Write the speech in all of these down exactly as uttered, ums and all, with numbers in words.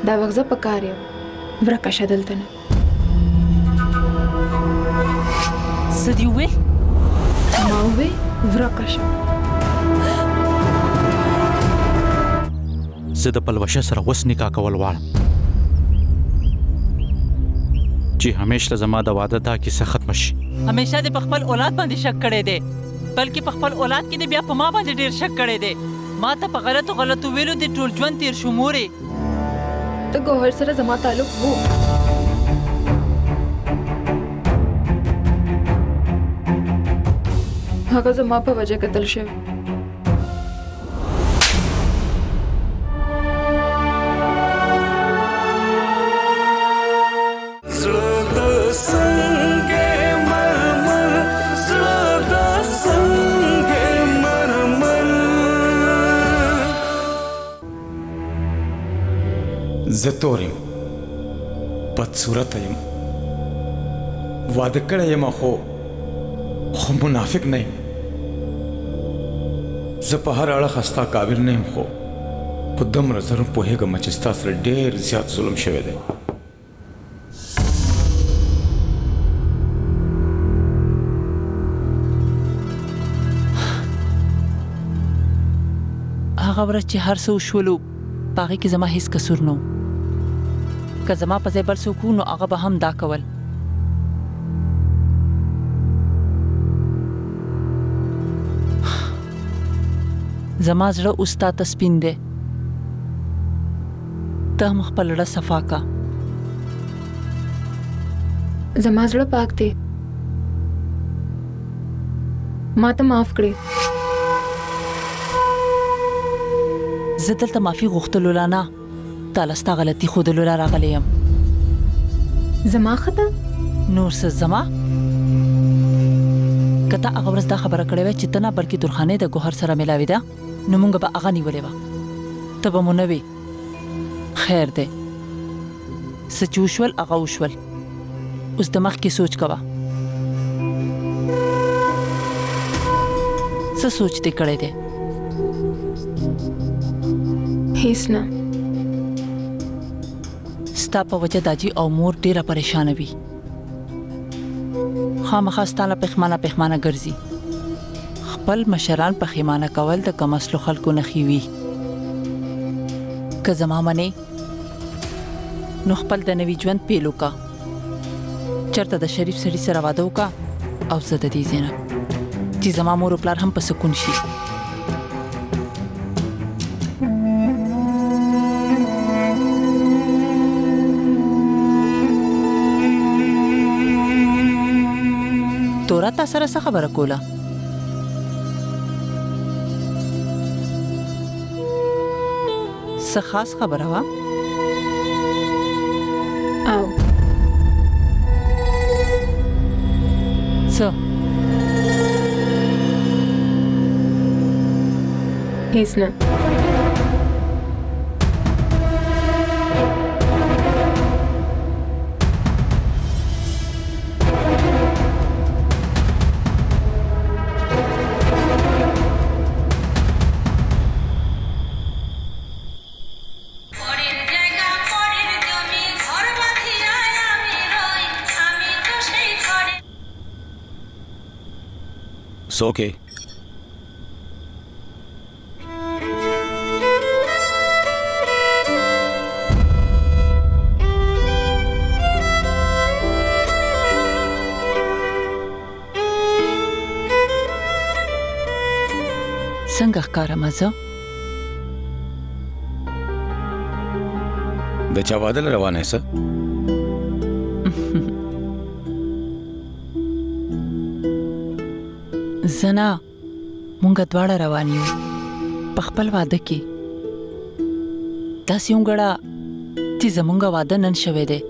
دا وخت زه په کار یم ورکه شه دلته نه څه دې وویل؟ ما وویل ورکه شه. زه د پلوشه سره اوس نکاح کول غواړم چې همیشه زما د واده دا کیسه ختمه شي. همیشه دې په خپل اولاد باندې شک کړی دی بلکې په خپل اولاد کې دې بیا په ما باندې ډېر شک کړی دی. ما ته په غلطو غلطو ویلو دې ټول ژوند تېر شو مورې. د ګوهر سره زما تعلق وو هغه زما په وجه قتل شوی. زه تور یم بدصورته یم واده کړی یم خو خو منافق نه یم. زه په هر اړخ ستا قابل نه یم خو په دومره زر پوهېږم چې ستا سره ډېر زیات ظلم شوی دی. هغه ورځ چې هر څه وشولو په هغې کې زما هېڅ قصور نه و. که زما په ځای بل څوک و نو هغه به هم دا کول. زما زړه اوس تا ته سپین دی. ته هم خپل زړه صفا کا. زما زړه پاک دی ما ته معاف کړې. زه دلته معافي غوښتلو لا نه تاله ستا غلطي ښودلو لا راغلی یم. زما خطا نور څه زما که تا هغه ورځ دا خبره کړې وای چې ته نه بلکې درخانۍ د ګوهر سره میلاوېده نو موږ به هغه نیولې وه ته به مو نه وې. خیر دی څه چې وشول هغه وشول اوس د مخکې سوچ کوه. څه سوچ دې کړی دی؟ هیڅ نه. ستا په وجه داجي او مور ډېره پریشانه وي. خامخا ستا نه پښمانه پښمانه ګرځي. خپل مشران پښیمانه کول د کم اصلو خلکو نښې وي. که زما منې نو خپل د نوي ژوند پیل وکړه. چېرته د شریف سړي سره واده وکړه او زه د دې ځای نه چې زما مور و پلار هم په سکون شي. تورا تا سره څه خبره کوله؟ څه خاص خبره وه؟ او څه؟ هیڅ نه. It's okay. څنګه ښکارم زه؟ د چا واده له روانه یې څه؟ زه نه مونږ دواړه روان یو په خپل واده کې. داسې وګڼه چې زمونږ واده نن شوی دی.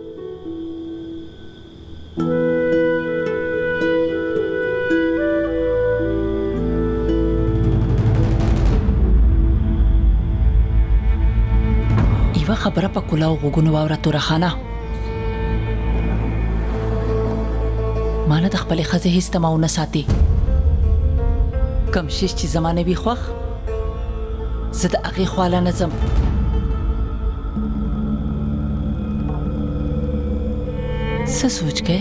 یوه خبره په کلاو غوږونو واوره تورخانه. ما نه د خپلې ښځې هېڅ تمه ونه ساتي. کم شیش چې زما نه وي خوښ زه د هغې خواله نه ځم. څه سوچ کې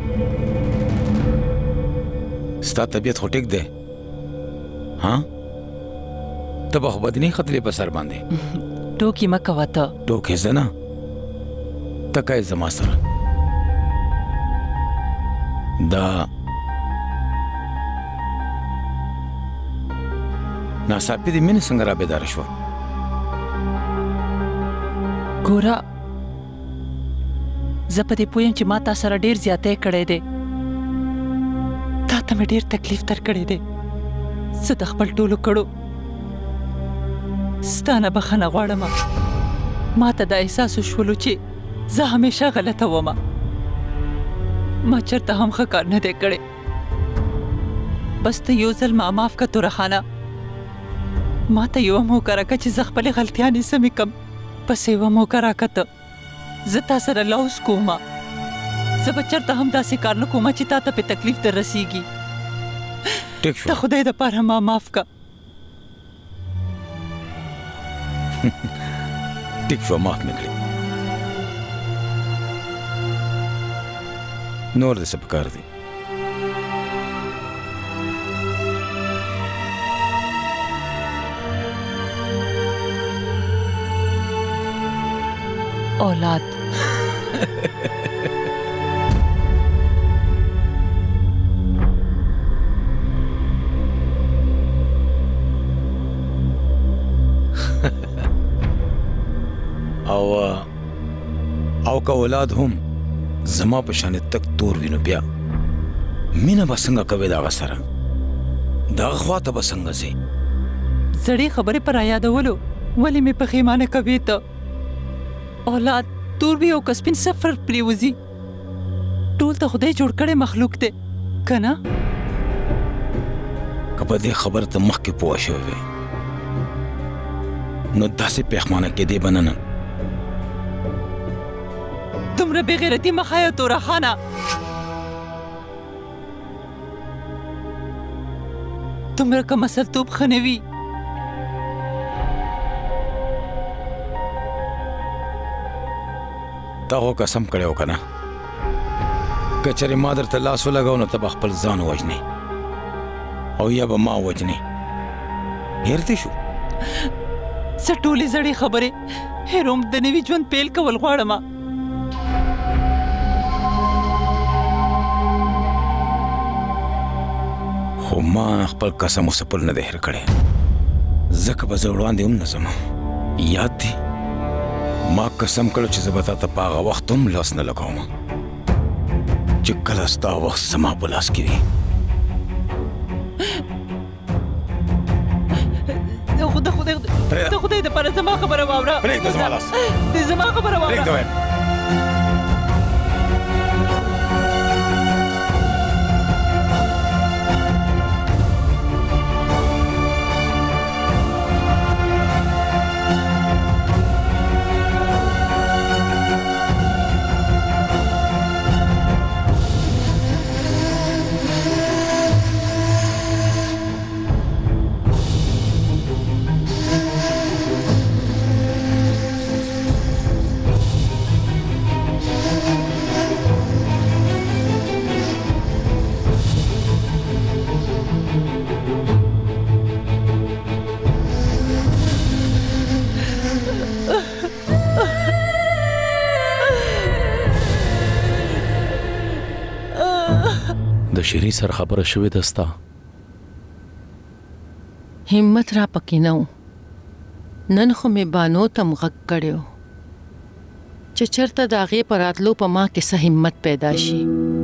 ستا طبیعت خو ټیک دی ها ته به خو بدني خطرې په سر باندې ټوکې مه کوه ته ټوکې زه نه ته که یې زما سره دا ناڅاپي د مینې څنګه را بیداره شوه ګوره زه په دې پوه یم چې ما تا سره ډېر زیاتی کړی دی تا ته مې ډېر تکلیف درکړی دی زه د خپل ټولو کړو ستا نه بخښنه غواړم ما ته دا احساس وشولو چې زه همیشه غلطه ومه ما چېرته هم ښه کار نه دی کړی بس ته یو ځل ما معاف که توره خانه ما ته یوه موقع راکړه چې زه خپلې غلطیانې سمې کړم بس یوه موقع راکړه ته زه تا سره لوز کومه زه به چېرته هم داسې کار نه کومه چې تا ته پې تکلیف در رسیږي ټیک شو ته خدای دپاره ما معاف که ټیک شو معاف مې کړې نور دې څه پکار دی اولاد او او که اولاد هم زما په شان تک تور وینو بیا مینه به څنګه کوې د هغه سره د هغه خوا ته به څنګه ځې زړې خبرې په رایادولو ولې مې پښیمانه کوې ته اولاد تور وي او که سپین څه فرق پرېوځي ټول ته خدای جوړ کړی مخلوق دی که نه که په دې خبره ته مخکې پوه شوې وې نو داسې پښیمانه کېدې به نه نن دومره بې غیرتي مه ښایه توره خانه دومره که مسلطوب ښه نه وي تا خو قسم کړی و که نه که چېرې ما درته لاس ولګو نو ته به خپل ځان ووژنې او یا به ما ووژنې هېر دې شو زه ټولې زړې خبرې هېروم د نوي ژوند پیل کول غواړم خو ما خپل قسم و سپل نه دی هېر کړی ځکه به زه وړاندې هم نه ځم یاد دی ما قسم کړو چې زه به تا ته په هغه وخت هم لاس نه لګوم چې کله ستا وخت زما په لاس کې وي د خدای د خدای دپاره زما خبره واوره پرېږده زما لاس د زما خبره واوره پرېږده وایم د شيري سره خبره شوې ده ستا همت را پکې نه و نن خو مې بانو ته م غږ کړی و چې چېرته د هغې په راتلو په ما کې څه همت پیدا شي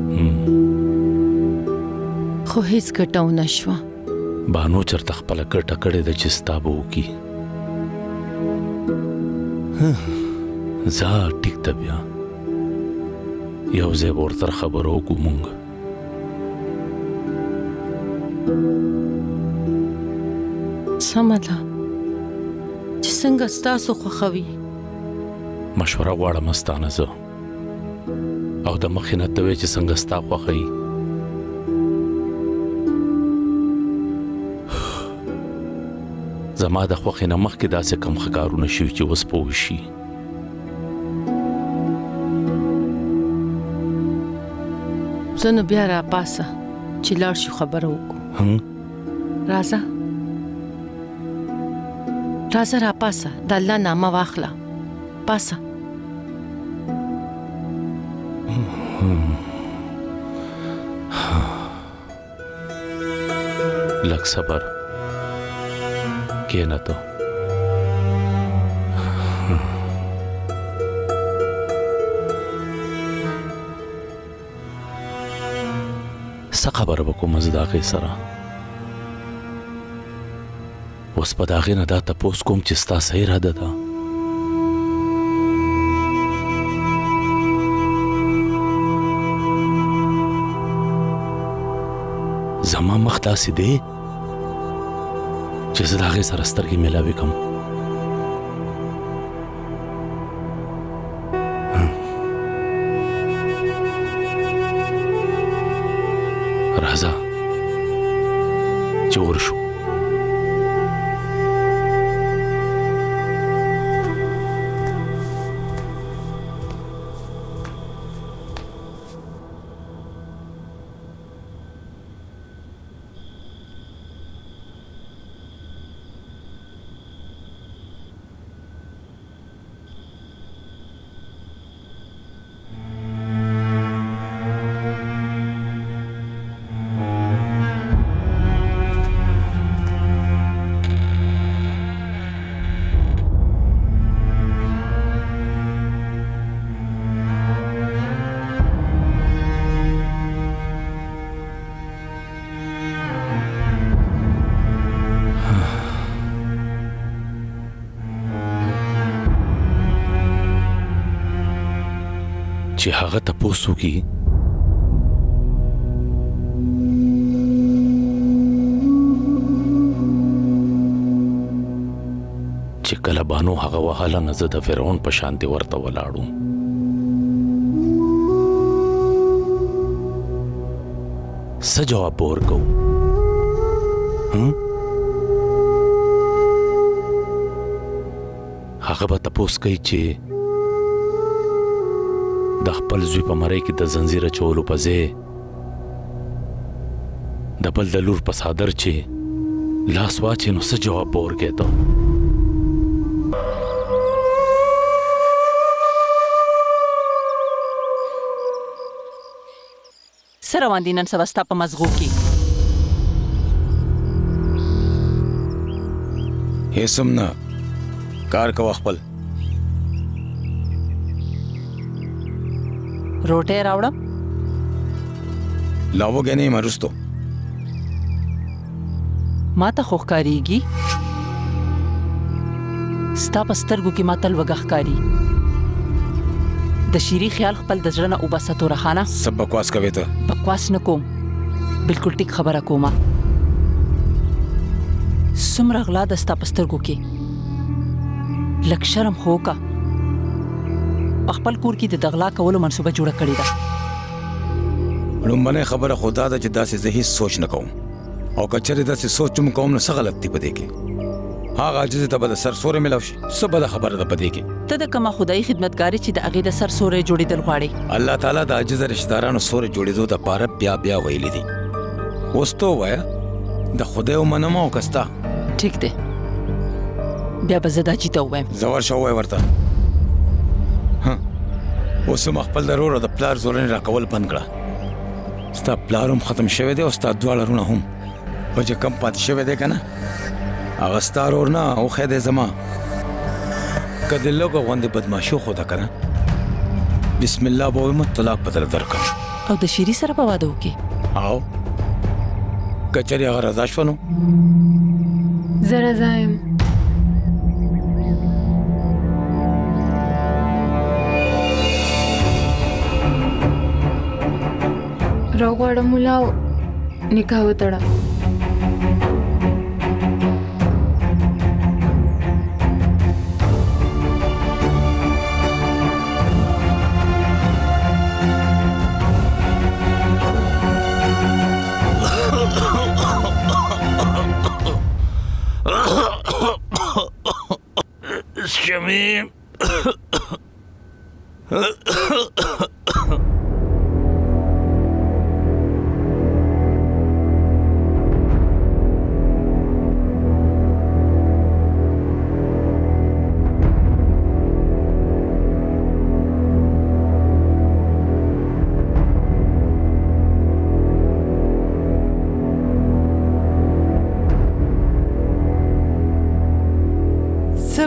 خو هېڅ ګټه ونه شوه بانو چېرته خپله ګټه کړې ده چې ستا به وکړي ځه ټیک ده بیا یو ځای به ورته خبره وکړو مونږ سمه ده چې څنګه ستاسو خوښوي مشوره غواړم ستا نه زه او د مخکې نه ته وایې چې څنګه ستا خوښوي زما د خوښې نه مخکې داسې کم ښه کارونه شوي چې اوس پوه شي زنو بیا را پاسه چې لاړ شو خبره وکړو. هم راځه راځه را پاسه د الله نامه واخله پاسه. لږ صبر کېنه ته. څه خبره به کومه زه د هغې سره اوس په د هغې نه دا تپوس کوم چې ستا څه اراده ده؟ زما مخ داسې دی چې زه د هغې سره سترګې میلاوي کړم. راځه چې ورشو. چې هغه تپوس وکړي چې کله بانو هغه وهله نه زه د فرعون په شانتې ورته ولاړم. څه جواب به ورکوو؟ هغه به تپوس کوي چې د خپل زوی په مرۍ کې د زنځیر اچولو په ځای د بل د لور په څادر چې لاس واچي نو څه جواب به ورکوې ته؟ څه روان دي نن سبا ستا په مزغو کې؟ هیڅ هم نه، کار کوه خپل. روټۍ راوړم؟ لا وږی نه یم وروستو. ما ته خو ښکارېږي ستا په سترګو کې ما تل وږه ښکاري. د شیري خیال خپل د زړه نه وباسه تورخانه. څه بکواس کوې ته؟ بکواس نه کوم، بلکل ټیک خبره کومه. څومره غلا ده ستا په سترګو کې، لږ شرم خو وکړه. په خپل کور کې د غلا کولو منصوبه جوړه کړې ده. لومبنۍ خبره خو دا ده چې داسې زه هیڅ سوچ نه کوم، او که چېرې داسې سوچ هم کوم نو څه غلط دي په دې کې؟ هغه عاجزې ته به د سر سوری میلاو شي، څه بده خبره ده په دې کې؟ ته د کومه خدایي خدمتګارې چې د هغې د سر سوری جوړېدل غواړې؟ الله تعالی د عاجزه رشتهدارانو سوری جوړېدو دپاره بیا بیا ویلي دي. اوس ته ووایه د خدای ومنم او که ستا؟ ټیک دی، بیا به زه دا جي ته ووایم. زه ورشه ووایه ورته. اوس هم خپل د رور او د پلار زورنې راکول بند کړه. ستا پلار هم ختم شوی دی او ستا دواړه رونه هم، خو چې کم پاتې شوی دی که نه هغه ستا رور نه اوښی دی زما. که د لږو غوندې بدماشي وښوده که نه بسم الله به ووایم طلاق به درله درکړم. او د شیري سره به واده وکړې؟ او که چېرې هغه رضا شوه نو زه رضا یم. راغواړه ملا او نکاح وتړه. شمیم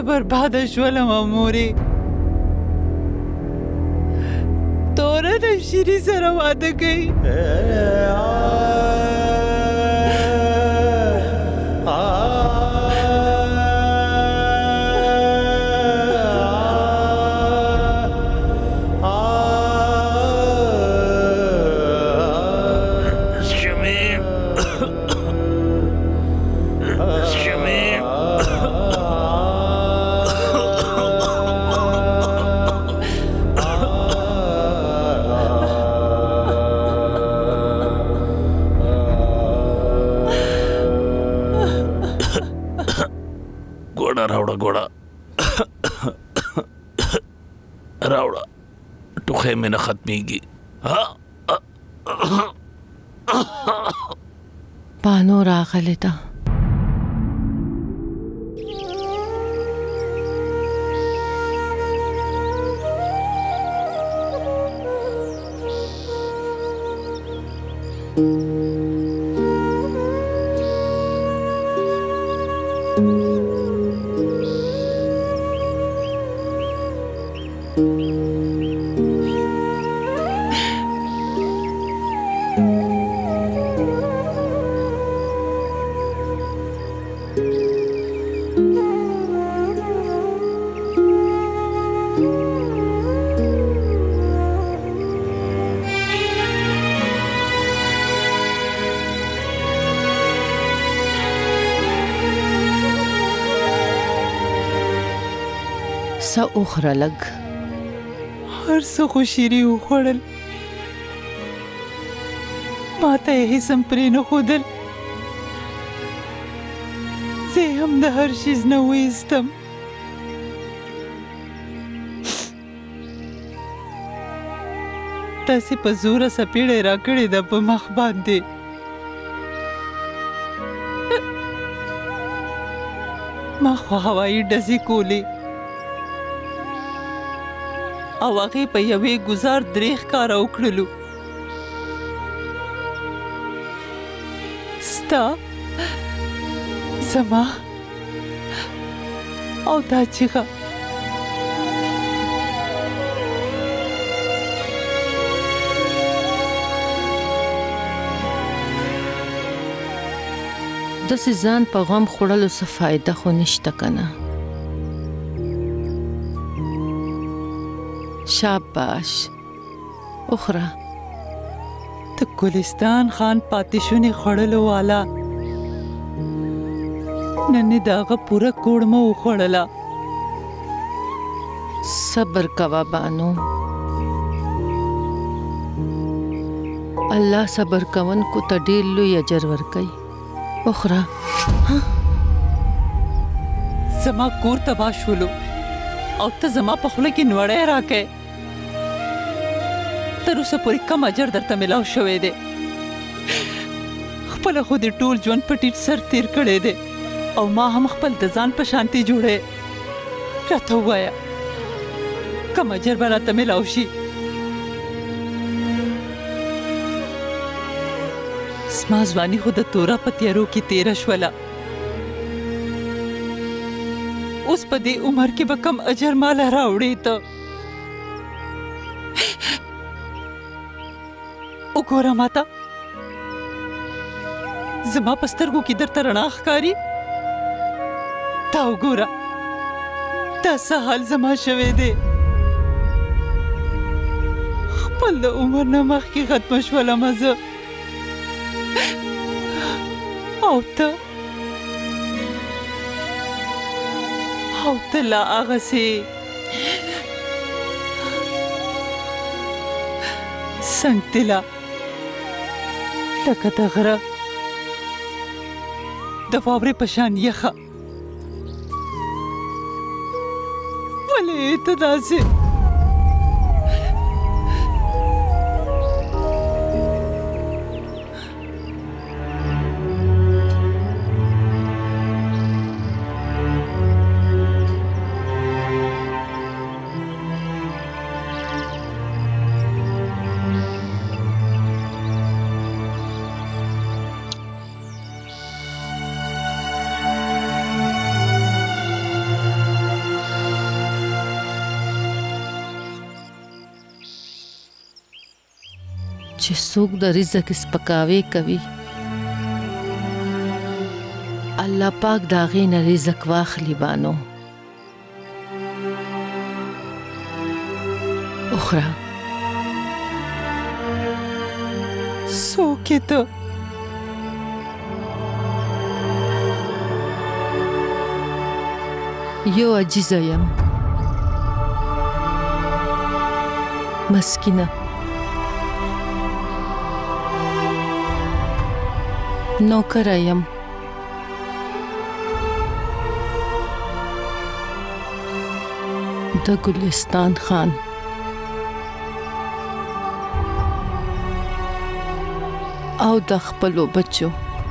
برباد شولم مورې توره د شیري سره واده کوي راوړه ګوړه راوړه ټوخی مې نه ختمېږي بانو راغلې ده څه وخوره لږ هر څه خو شیري وخوړل ما ته یې هېڅ هم پرې نه ښودل زه یې هم د هر شیز نه وایستم داسې په زوره څپېړه یې راکړې ده په مخ باندې ما خو هوایي ډزې کولې او هغې په یوې ګزار درې ښکاره وکړلو ستا زما او دا چیغه داسې ځان په غم خوړلو څه فایده خو نشته که نه شاباش اخرى د ګلستان خان پاتې شونې خوړلو والا نن یې د هغه پوره کوړمه وخوړله صبر کوه بانو الله صبر کوونکو ته ډېر لوی اجر ورکوي اخرى زما کور تباه شولو او ته زما په خوله کې نوړی راکې تر اوسه پورې کم اجر درته ملاو شوی دی خپله خو دې ټول ژوند په ټیټ سر تیر کړی دی او ما هم خپل د ځان په شانتي جوړی راته ووایه کم اجر به راته ملاو شي زما ځواني خو د توره په تیارو کې تیره شوله اوس په دې عمر کې به کم اجر ماله راوړې ته وګوره ماته زما په سترګو کې درته رڼا ښکاري تا وګوره دا څه حال زما شوی دی خپل د عمر نه مخکې ختمه شولمه زه او ته او ته لا هغسې څنګ طلا لکه د غره د واورې په شان یخه ولې ته داسې چې څوک د رزق سپکاوی کوي الله پاک د هغې نه رزق واخلي بانو. اخرى څوک یې ته؟ یو عجیزه یم، مسکینه، نوکره یم، د ګلستان خان. او د خپلو بچو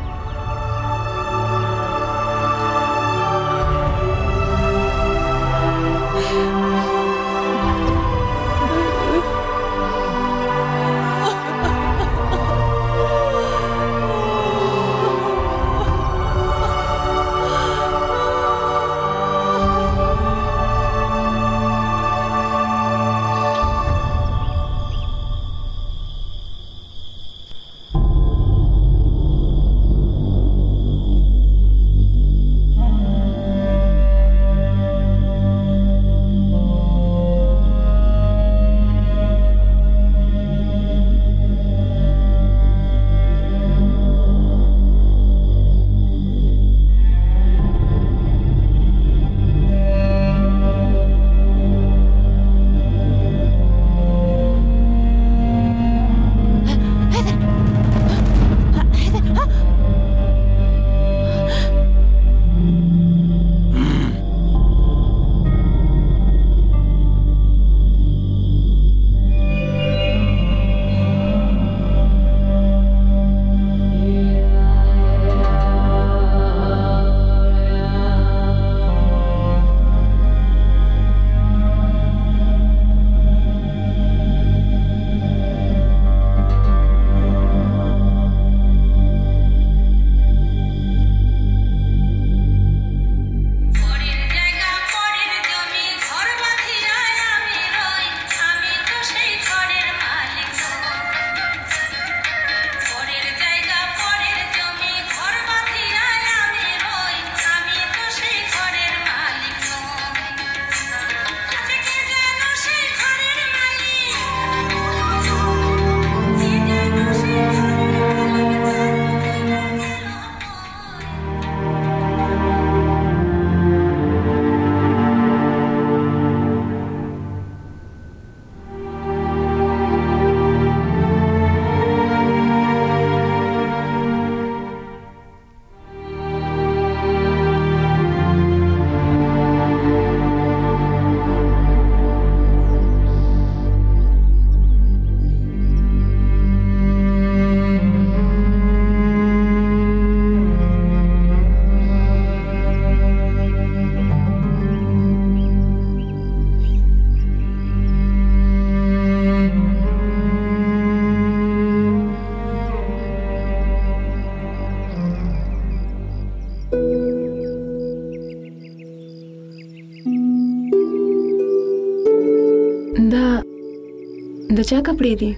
د چا کپړې دي؟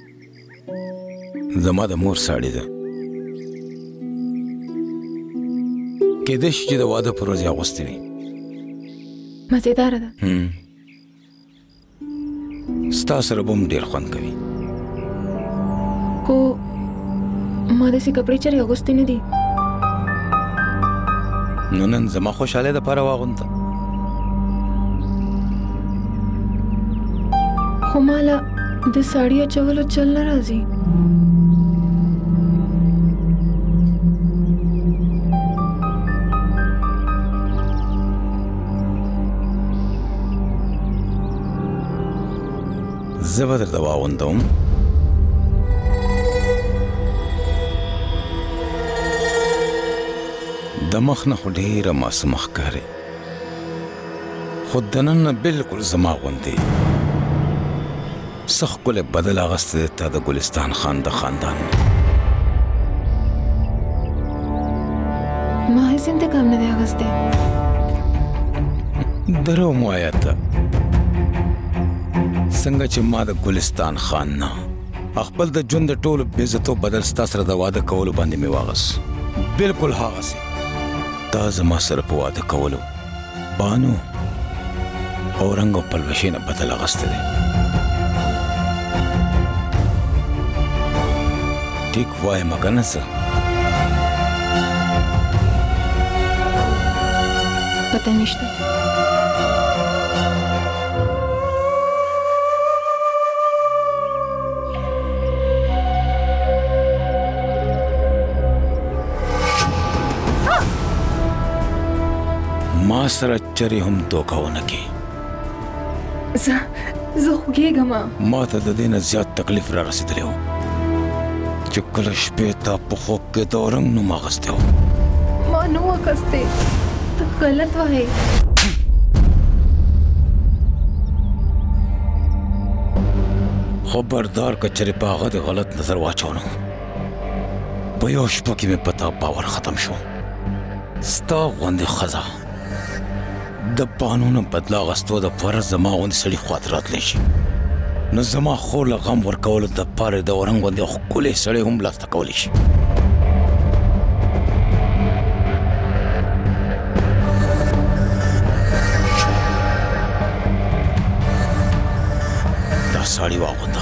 زما د مور ساړي ده. کېدای شي چې د واده پر ورځ یې اغوستې وي. مزېداره ده. ستا سره به هم ډېر خوند کوي. خو ما داسې کپړې چېرې اغوستې نه دي. نو نن زما خوشحالۍ دپاره واغونده. خو ماله د ساړي اچولو چل نه راځي. زه به درته واغوندوم. د مخ نه خو ډېره معصومه ښکارې، خو دننه بلکل زما غوندې. څه ښکلی بدل اغوستی دی تا د ګلستان خان د خاندان. ما هیڅ انتقام نه دی اغوستی. درو مو وایه ته څنګه چې ما د ګلستان خان نه خپل د ژوند د ټولو بېزتو بدل ستا سره د واده کولو باندې مې واغس. بالکل هغسې تا زما سره په واده کولو بانو او رنګ او پلوشې نه بدل اغستی دی. ټیک وایم که نه څه؟ پته نشته. ما سره چرې هم دوکه ونه کې. زه زه خوږېږم. ما ته د دې نه زیات تکلیف را رسېدلی و چې کله شپې تا په خوب کې د اورنګ نوم اخیستی و. ما نه و اخیستی، ته غلط وایې. خبردار که چرې په هغه د غلط نظر واچو نو په یو شپه کې مې په تا باور ختم شو. ستا غوندې ښځه د بانو نه بدله اخیستو دپاره زما غوندې سړي خواته راتلی شي، نو زما خور له غم ورکولو دپاره د اورنګ غوندې ښکلی سړی هم لاسته کولی شي. دا ساړي واغونده.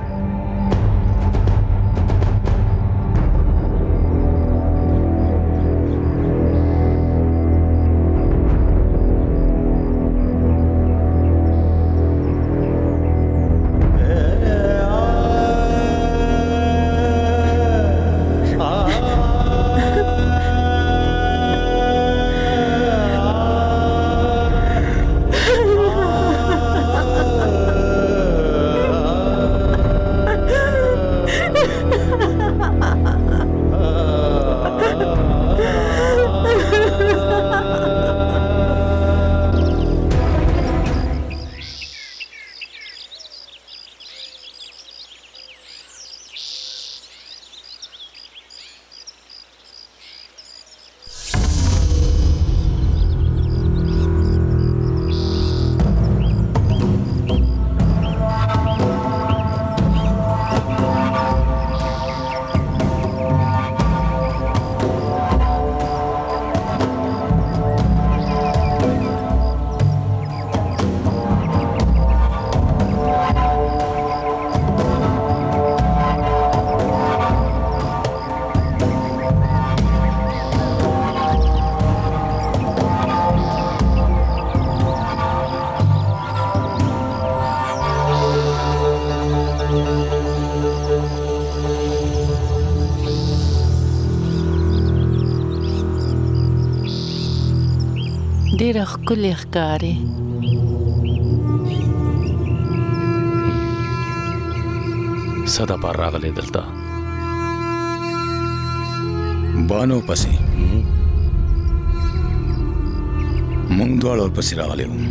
ډېره ښکلې ښکارې. څه دپاره راغلی دلته؟ بانو پسې موږ دواړه ورپسې راغلی وو.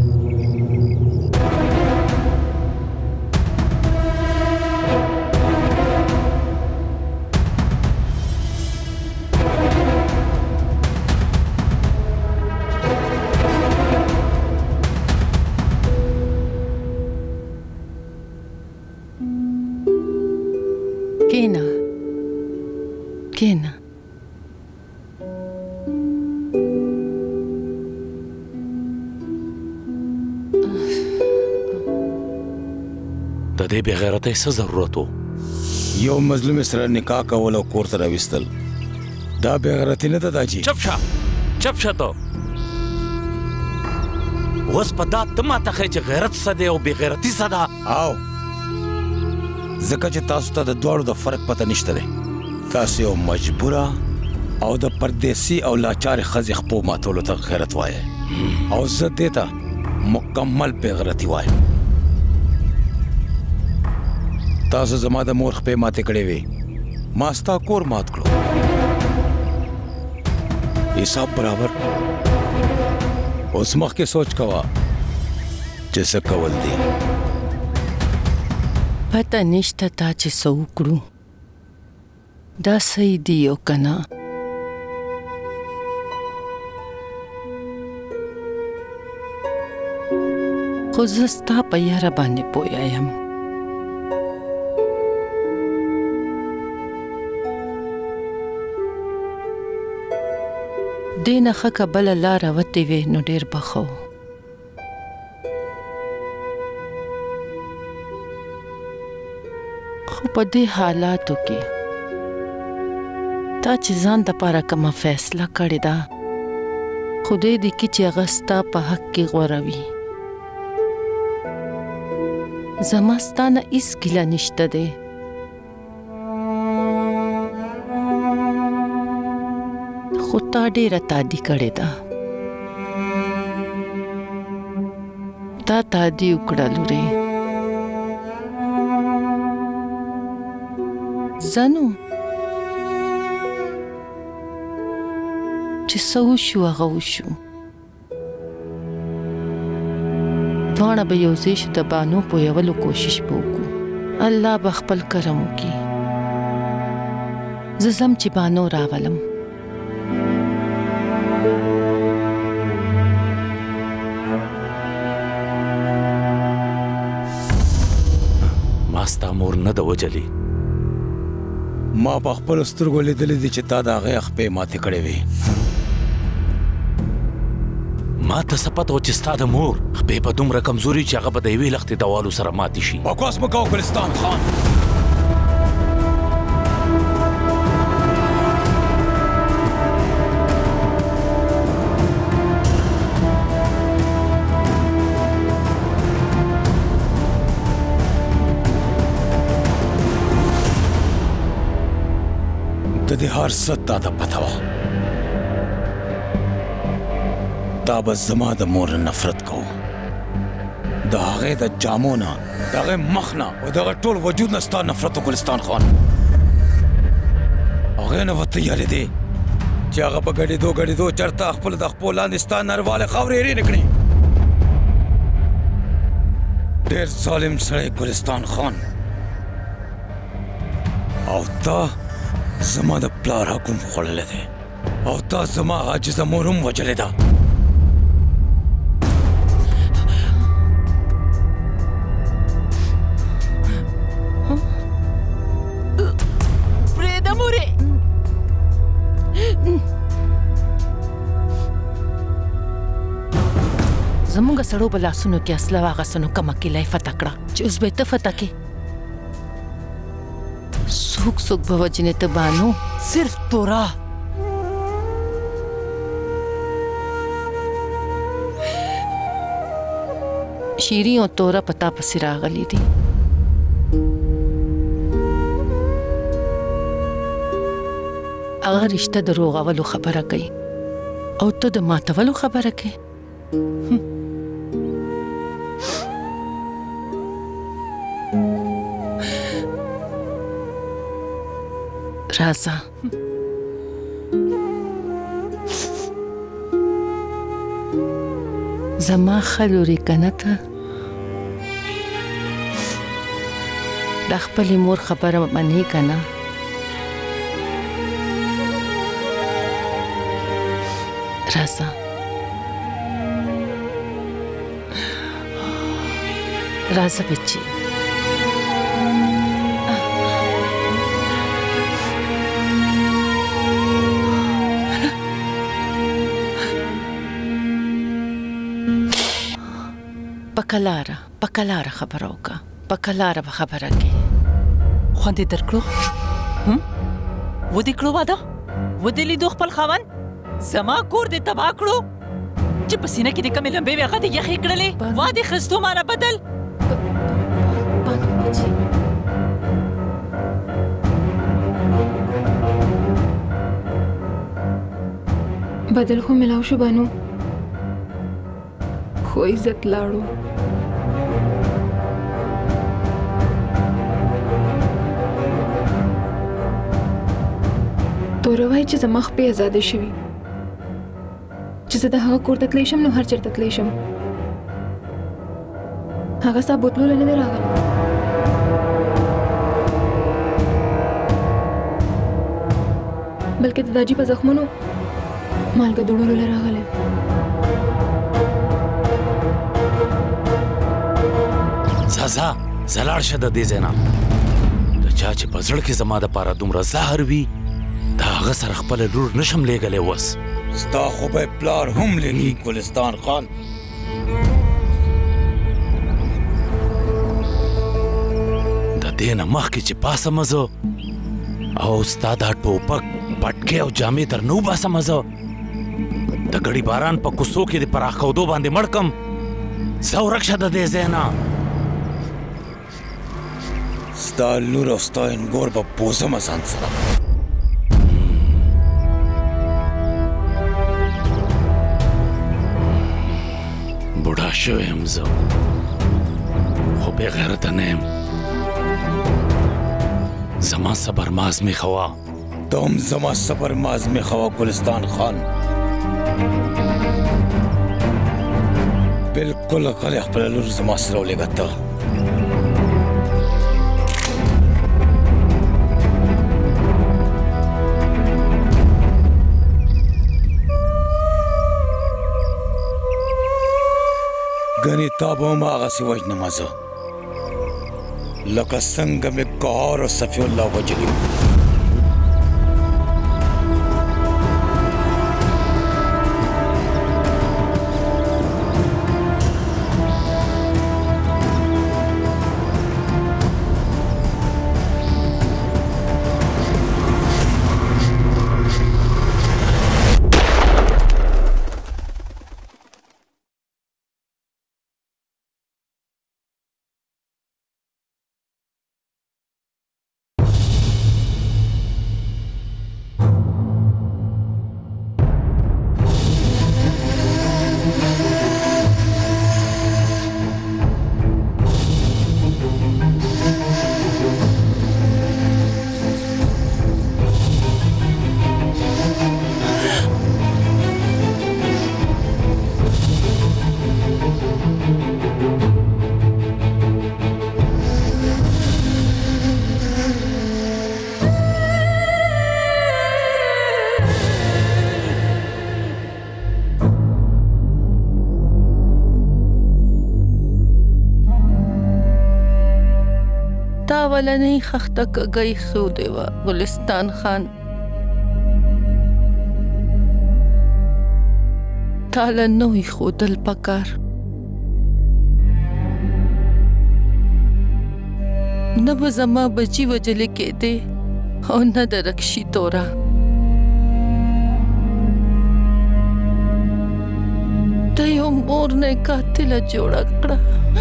کېنه کېنه. د دې بې غیرتۍ څه ضرورت و؟ یو مظلوم سره نکاح کول او کور ته راویستل دا بې غیرتي نه ده داجي. چپ شه چپ شه ته. اوس په دا ته ماته ښیې چې غیرت څه دی او بې غیرتي څه ده؟ او ځکه چې تاسو ته د دواړو د فرق پته نشته دی. تاسو یو مجبوره او د پردیسي او لاچارې ښځې خپو ماتولو ته غیرت وایئ او زه دې ته مکمل بې غیرتي وایم. تاسو زما د مور خپې ماتې کړې وې، ما ستا کور مات کړو. حساب برابر. اوس مخکې سوچ کوه چې څه کول دي. پته نشته تا چې څه وکړو دا صحیح دی او که نه. خو زه ستا په یاره باندې پوهه یم. دې نه ښه که بله لاره وتې وې نو ډېر به ښه و. خو په دې حالاتو کې تا چې ځان دپاره کومه فیصله کړې ده خدای دې کړي چې هغه ستا په حق کې غوره وي. زما ستا نه هېڅ ګیله نشته دی. خو تا ډېره تادي کړې ده. تا تادي وکړه لورې. زنو چې څه وشو هغه وشو. دواړه به یو ځای شو د بانو پویولو کوشش به وکړو. الله به خپل کرم وکړي. زه ځم چې بانو راولم. ما ستا مور نه ده وجلې. ما په خپلو سترګو لیدلې دي چې تا د هغې خپې ماتې کړې وې. ما ته څه پته وه چې ستا د مور خپې په دومره کمزوري چې هغه به د یوې لښتې دوالو سره ماتې شي. بکواس مه کوه ګلستان خان. د دې هر څه تا ته پته وه. تا به زما د مور نفرت کوو. د هغې د جامو نه د هغې مخ نه او د هغه ټول وجود نه ستا نفرت و ګلستان خان. هغې نه به ته یارېدې چې هغه په ګډېدو ګډېدو چېرته خپل د خپو لاندې ستا نرواله خاورې هېرې نه کړي. ډېر ظالم سړی ګلستان خان. او تا زما د پلار حق هم خوړلی دی او تا زما عاجزه مور هم وجلې ده. پرېږده مورې. زمونږ سړو به لاسونو کې اسله واغسته نو کمه کیله یې فتح کړه چې اوس به یې ته فتح کې. څوک څوک به وجنې ته بانو؟ صرف تورا. شیرین او تورا په تا پسې راغلي دي. هغه رشته د روغولو خبره کوي او ته د ماتولو خبره کوي. راځه. زما ښه لورې که نه ته د خپلې مور خبره منې که نه؟ راځه. راځه بچی. پکلاره پکلاره خبره وکړه. پکلاره به خبره کې خوند یې درکړو؟ ودې کړو واده؟ ودې لیدو خپل خاوند؟ زما کور دې تباه کړو چې په سینه کې دې کمې لمبې وې هغه دې یخې کړلې. واده خستو مانه بدل. بدل خو ملاو شو بانو خو عزت لاړو. تورا وایي چې زما خپې ازاده شوي چې زه د هغه کور ته تلی شم نو هر چېرته تلی شم. هغه ستا بوتلو له نه دی راغلی. بلکې د داجي په زخمونو مالګه دوړلو له راغلی. ځه ځه ځه لاړ شه د دې ځای نه. د چا چې په زړه کې زما دپاره دومره زهر وي د هغه سره خپله لور نشم لیږلی. اوس ستا خو به پلار هم لګي ګلستان خان. د دې نه مخکې چې پاسم زه او ستا دا ټوپک پټکې او جامې در نو باسم زه د ګړي باران په کوڅو کې د پراخ کودو باندې مړ کم. زه ورک شه د دې ځای نه. ستا لور او ستا انګور به بوزمه ځان سره. بوډا شوی یم زه خو بې غیرته نه یم. زما صبر ماز مې خوا. ته هم زما صبر ماز مې خوا ګلستان خان. بالکل غلی خپله لور زما سره ولېږه ته. ګنې تا به هم هغسې وژنمه زه لکه څنګه مې ګوهر او صفي الله وجلي. اولنۍ خښته کږۍ ښودې وه ګلستان خان. تاله نه وي ښودل پکار. نه به زما بچي وجلې کېدې او نه د رکشي توره. ته یو مور نه قاتله جوړه کړه.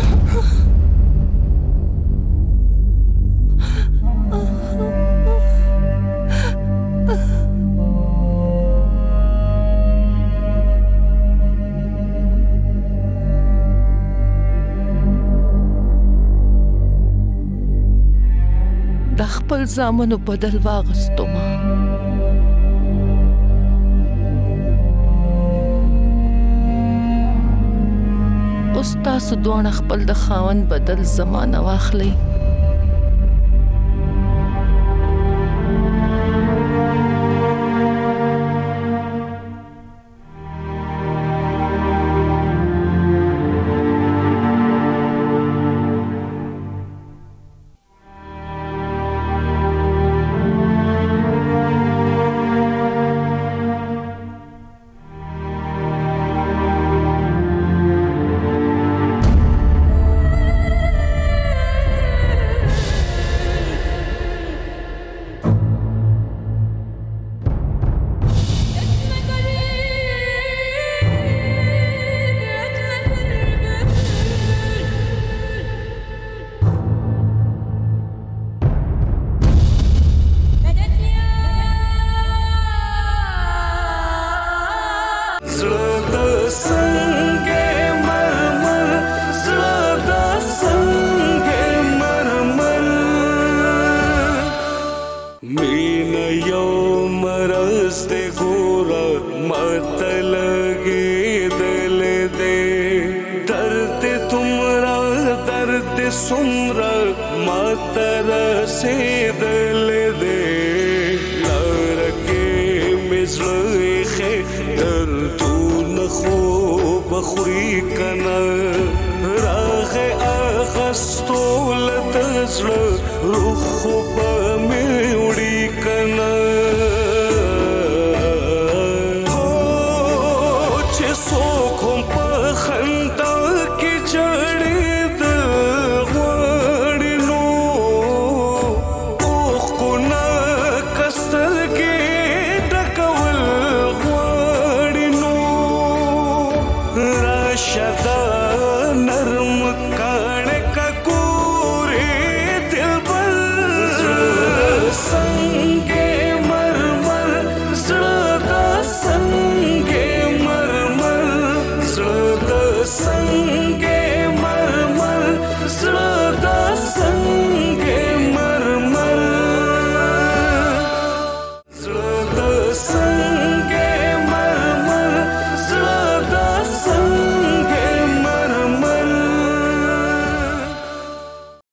د خپل زامنو بدل واغستو ما. اوس تاسو دواړه خپل د خاوند بدل زمانه واخلئ. روح په مې وړي کنه